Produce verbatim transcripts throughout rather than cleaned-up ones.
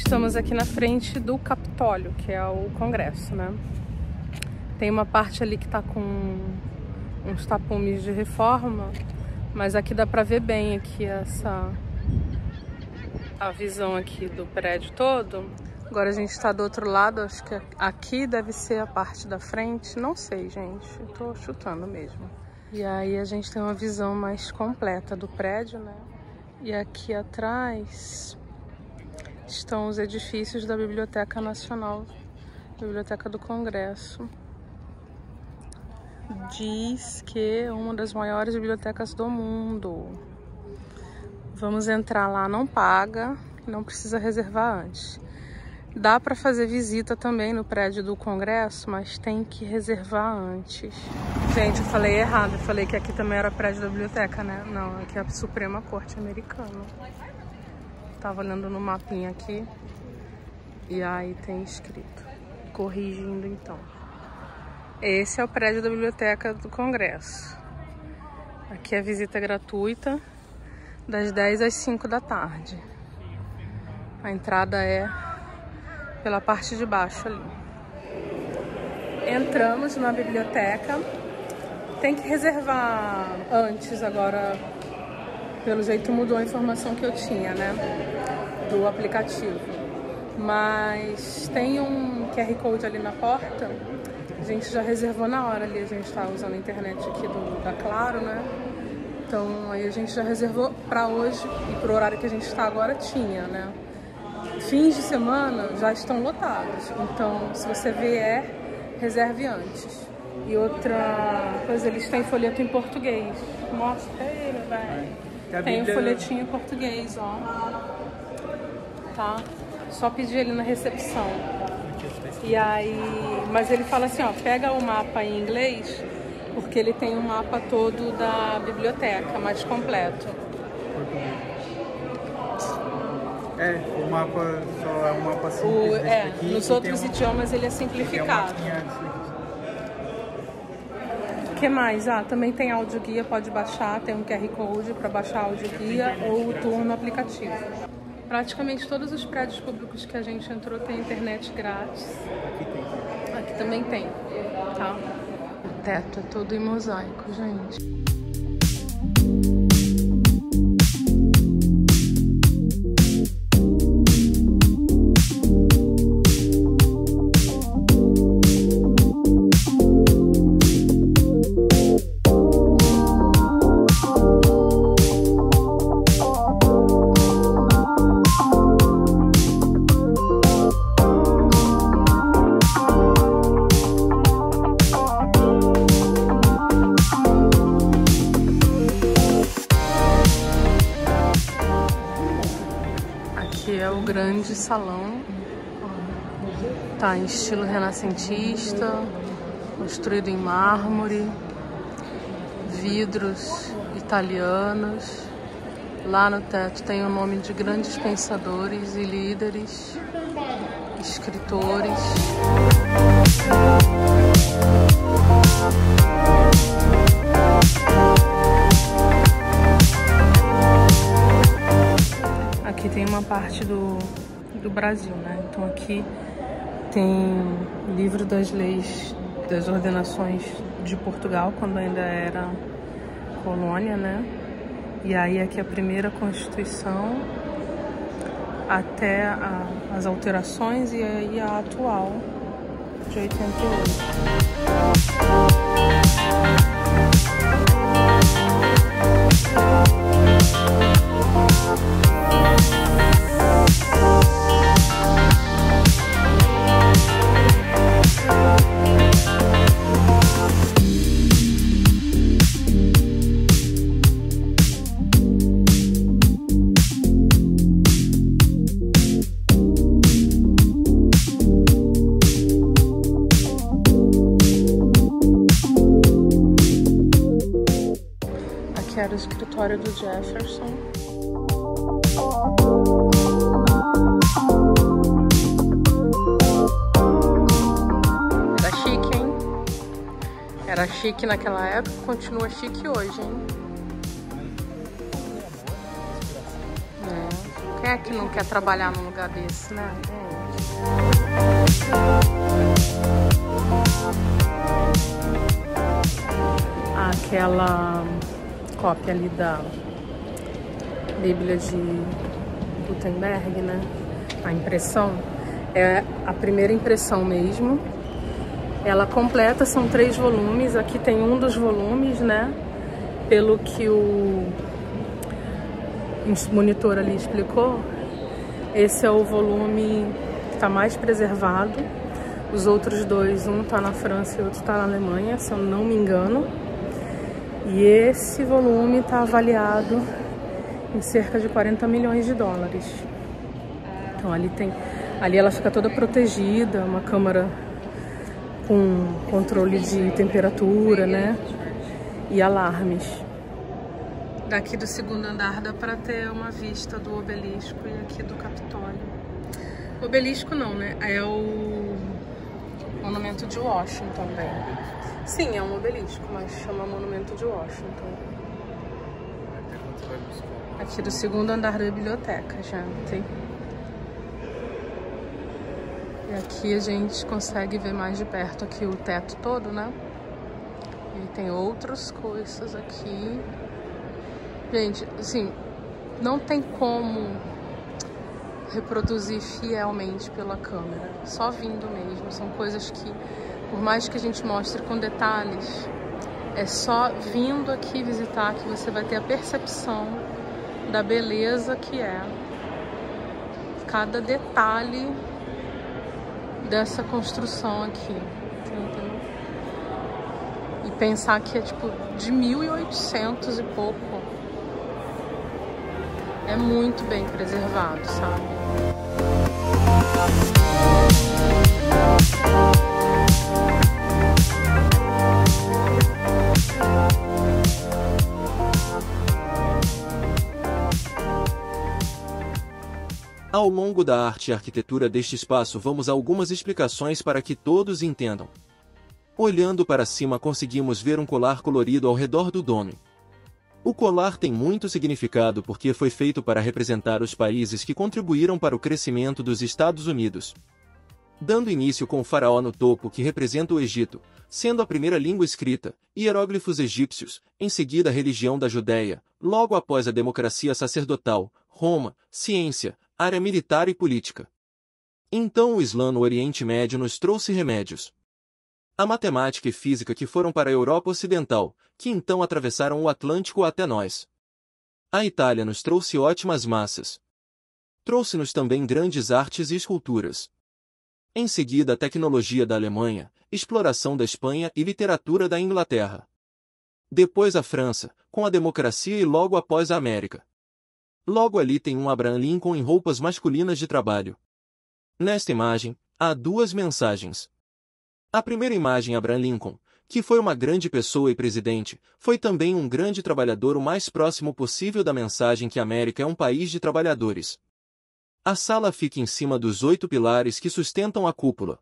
Estamos aqui na frente do Capitólio, que é o Congresso, né? Tem uma parte ali que tá com uns tapumes de reforma, mas aqui dá pra ver bem aqui essa a visão aqui do prédio todo. Agora a gente tá do outro lado, acho que aqui deve ser a parte da frente, não sei, gente, eu tô chutando mesmo. E aí a gente tem uma visão mais completa do prédio, né? E aqui atrás estão os edifícios da Biblioteca Nacional, Biblioteca do Congresso. Diz que é uma das maiores bibliotecas do mundo. Vamos entrar lá, não paga, não precisa reservar antes. Dá para fazer visita também no prédio do Congresso, mas tem que reservar antes. Gente, eu falei errado, eu falei que aqui também era prédio da biblioteca, né? Não, aqui é a Suprema Corte Americana. Tava olhando no mapinha aqui e aí tem escrito, corrigindo então. Esse é o prédio da Biblioteca do Congresso. Aqui é visita gratuita, das dez às cinco da tarde. A entrada é pela parte de baixo ali. Entramos na biblioteca. Tem que reservar antes agora. Pelo jeito mudou a informação que eu tinha, né? Do aplicativo. Mas tem um Q R Code ali na porta. A gente já reservou na hora ali. A gente tá usando a internet aqui do, da Claro, né? Então aí a gente já reservou para hoje e pro horário que a gente tá agora tinha, né? Fins de semana já estão lotados. Então se você vier, reserve antes. E outra coisa, eles têm folheto em português. Mostra ele, velho. Tem um folhetinho em português, ó. Tá? Só pedir ele na recepção. E aí, mas ele fala assim, ó, pega o mapa em inglês, porque ele tem um mapa todo da biblioteca, mais completo. É, o mapa só é um mapa simples. O, é, aqui, nos outros um, idiomas ele é simplificado. O que mais? Ah, também tem audioguia, pode baixar, tem um Q R Code para baixar a audioguia ou o tour no aplicativo. Praticamente todos os prédios públicos que a gente entrou tem internet grátis. Aqui tem. Aqui também tem, tá? O teto é todo em mosaico, gente. É o grande salão, tá em estilo renascentista, construído em mármore, vidros italianos. Lá no teto tem o nome de grandes pensadores e líderes, escritores. Aqui tem uma parte do, do Brasil, né? Então aqui tem livro das leis, das ordenações de Portugal, quando ainda era colônia, né? E aí aqui a primeira Constituição até a, as alterações e aí a atual de oitenta e oito. Que era o escritório do Jefferson. Era chique, hein? Era chique naquela época, continua chique hoje, hein? É. Quem é que não quer trabalhar num lugar desse, né, gente? Aquela cópia ali da Bíblia de Gutenberg, né? A impressão é a primeira impressão mesmo. Ela completa, são três volumes. Aqui tem um dos volumes, né? Pelo que o monitor ali explicou, esse é o volume que está mais preservado. Os outros dois, um está na França e o outro está na Alemanha, se eu não me engano. E esse volume está avaliado em cerca de quarenta milhões de dólares. Então ali tem, ali ela fica toda protegida, uma câmara com controle de temperatura, né? E alarmes. Daqui do segundo andar dá para ter uma vista do obelisco e aqui do Capitólio. Obelisco não, né? É o Monumento de Washington também. Sim, é um obelisco, mas chama Monumento de Washington. Aqui do segundo andar da biblioteca, gente. E aqui a gente consegue ver mais de perto aqui o teto todo, né? E tem outras coisas aqui. Gente, assim, não tem como reproduzir fielmente pela câmera. Só vindo mesmo. São coisas que, por mais que a gente mostre com detalhes, é só vindo aqui visitar que você vai ter a percepção da beleza que é cada detalhe dessa construção aqui, entendeu? E pensar que é tipo de mil e oitocentos e pouco. É muito bem preservado, sabe? Ao longo da arte e arquitetura deste espaço, vamos a algumas explicações para que todos entendam. Olhando para cima, conseguimos ver um colar colorido ao redor do domo. O colar tem muito significado porque foi feito para representar os países que contribuíram para o crescimento dos Estados Unidos. Dando início com o faraó no topo, que representa o Egito, sendo a primeira língua escrita, hieróglifos egípcios, em seguida a religião da Judéia, logo após a democracia sacerdotal, Roma, ciência, área militar e política. Então o Islã no Oriente Médio nos trouxe remédios. A matemática e física que foram para a Europa Ocidental, que então atravessaram o Atlântico até nós. A Itália nos trouxe ótimas massas. Trouxe-nos também grandes artes e esculturas. Em seguida a tecnologia da Alemanha, exploração da Espanha e literatura da Inglaterra. Depois a França, com a democracia e logo após a América. Logo ali tem um Abraham Lincoln em roupas masculinas de trabalho. Nesta imagem, há duas mensagens. A primeira imagem, Abraham Lincoln, que foi uma grande pessoa e presidente, foi também um grande trabalhador, o mais próximo possível da mensagem que a América é um país de trabalhadores. A sala fica em cima dos oito pilares que sustentam a cúpula.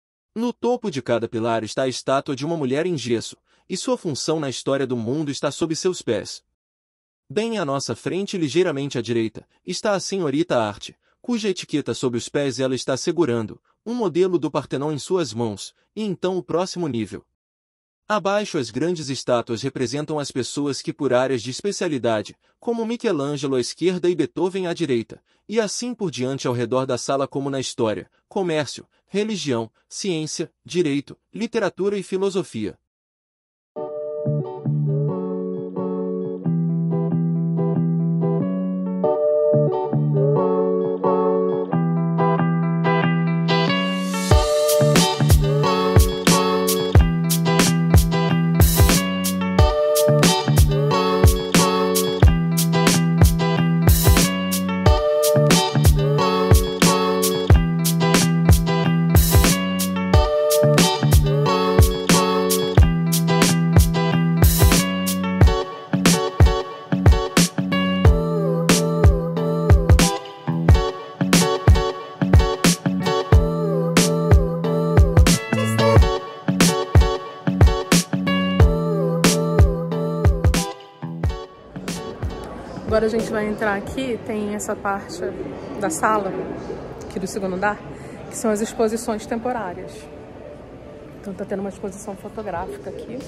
No topo de cada pilar está a estátua de uma mulher em gesso, e sua função na história do mundo está sob seus pés. Bem à nossa frente, ligeiramente à direita, está a senhorita Arte, cuja etiqueta sob os pés ela está segurando, um modelo do Partenon em suas mãos, e então o próximo nível. Abaixo as grandes estátuas representam as pessoas que por áreas de especialidade, como Michelangelo à esquerda e Beethoven à direita, e assim por diante ao redor da sala, como na história, comércio, religião, ciência, direito, literatura e filosofia. Agora a gente vai entrar aqui, tem essa parte da sala, aqui do segundo andar, que são as exposições temporárias. Então tá tendo uma exposição fotográfica aqui.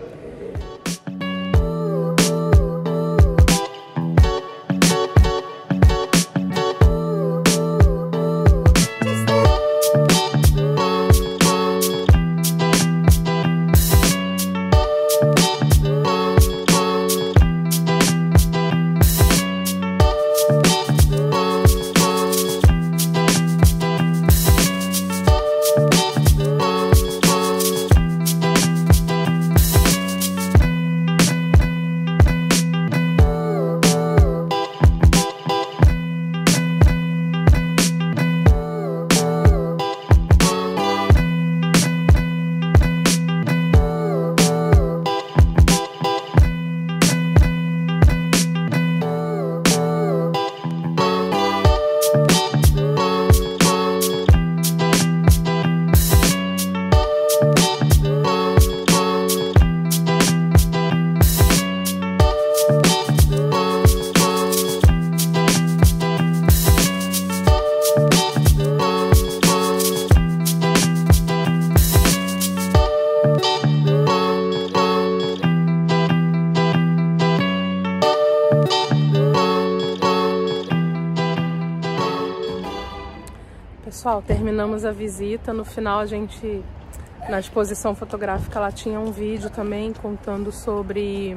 Pessoal, terminamos a visita. No final a gente, na exposição fotográfica, ela tinha um vídeo também contando sobre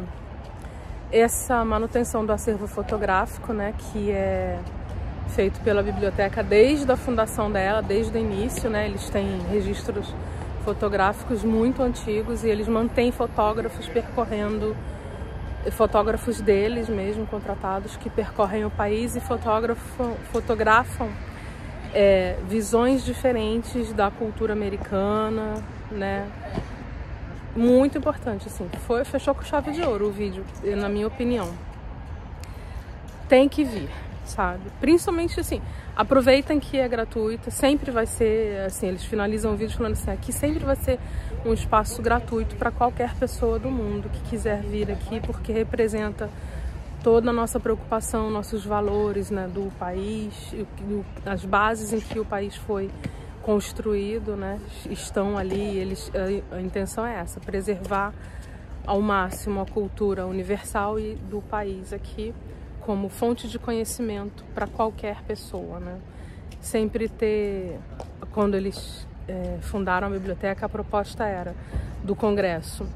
essa manutenção do acervo fotográfico, né, que é feito pela biblioteca desde a fundação dela, desde o início, né. Eles têm registros fotográficos muito antigos e eles mantêm fotógrafos percorrendo, fotógrafos deles mesmo, contratados, que percorrem o país e fotografam, fotografam É, visões diferentes da cultura americana, né? Muito importante, assim. Foi, fechou com chave de ouro o vídeo, na minha opinião. Tem que vir, sabe? Principalmente, assim, aproveitem que é gratuito, sempre vai ser, assim, eles finalizam o vídeo falando assim, aqui sempre vai ser um espaço gratuito para qualquer pessoa do mundo que quiser vir aqui, porque representa toda a nossa preocupação, nossos valores, né, do país, as bases em que o país foi construído, né, estão ali. Eles, a, a intenção é essa, preservar ao máximo a cultura universal e do país aqui como fonte de conhecimento para qualquer pessoa, né. Sempre ter, quando eles é, fundaram a biblioteca, a proposta era do Congresso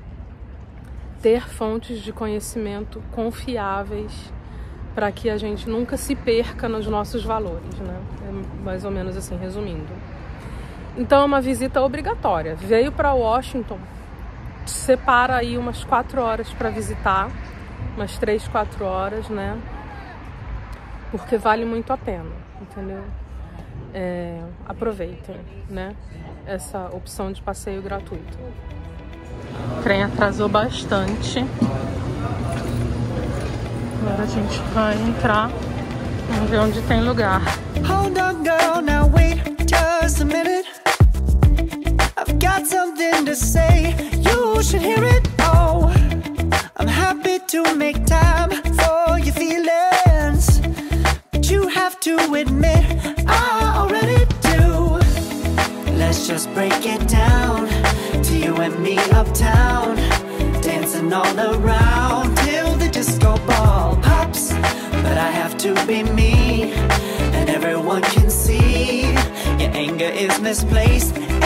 ter fontes de conhecimento confiáveis para que a gente nunca se perca nos nossos valores, né? É mais ou menos assim, resumindo. Então é uma visita obrigatória. Veio para Washington, separa aí umas quatro horas para visitar, umas três, quatro horas, né? Porque vale muito a pena, entendeu? É, aproveitem, né? Essa opção de passeio gratuito. O trem atrasou bastante. Agora a gente vai entrar. Vamos ver onde tem lugar. Hold on, girl, now wait just a minute. I've got something to say. You should hear it. Oh, I'm happy to make time for your feelings, but you have to admit I already do. Let's just break it down. To you and me uptown, dancing all around till the disco ball pops. But I have to be me, and everyone can see your anger is misplaced.